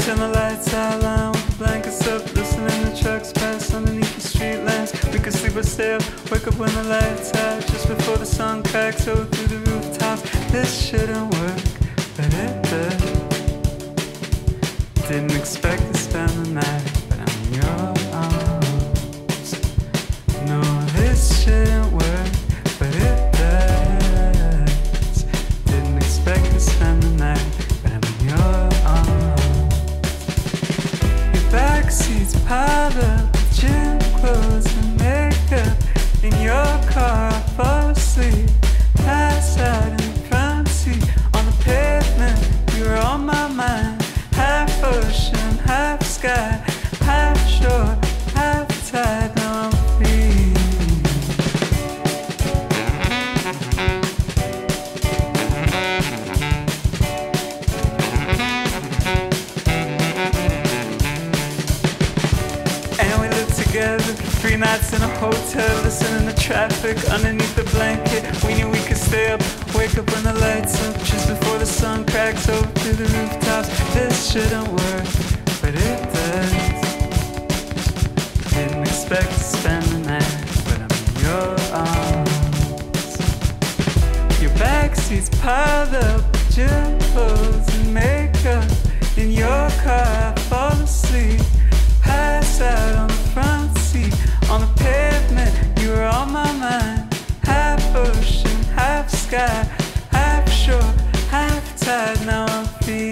turn the lights out, lying with the blankets up, listening to trucks pass underneath the street lamps. We could sleep or stay up, wake up when the lights out, just before the sun cracks over through the rooftops. This shouldn't work, but it does. Didn't expect to spend the night, but I'm in your arms. No, this shouldn't work, but it does. Didn't expect to spend the night, but I'm in your arms. Your backseat's piled up with gym clothes and makeup. In your car, I fall asleep, pass out in the front seat. On the pavement, you were on my mind. Half ocean, half sky, half shore, half tide. Now I'm free. And we lived together for 3 nights in a hotel, listening to traffic underneath the blanket. We knew we could stay up, wake up when the lights up, just before the sun cracks over through the rooftops. This shouldn't work, but it does. Didn't expect to spend the night, but I'm in your arms. Your backseat's piled up with gym clothes and makeup. In your car, I fall asleep, pass out on the front seat. On the pavement, you were on my mind. Half ocean, half sky, half shore, half tide. Now I'm free.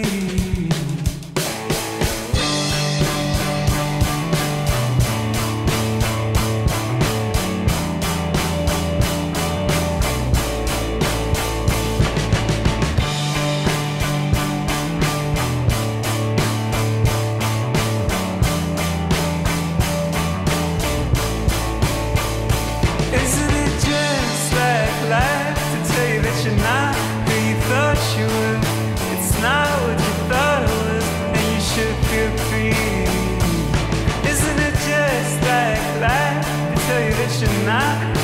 Isn't it just like life to tell you that you're not who you thought you were? It's not what you thought it was, and you should feel free. Isn't it just like life to tell you that you're not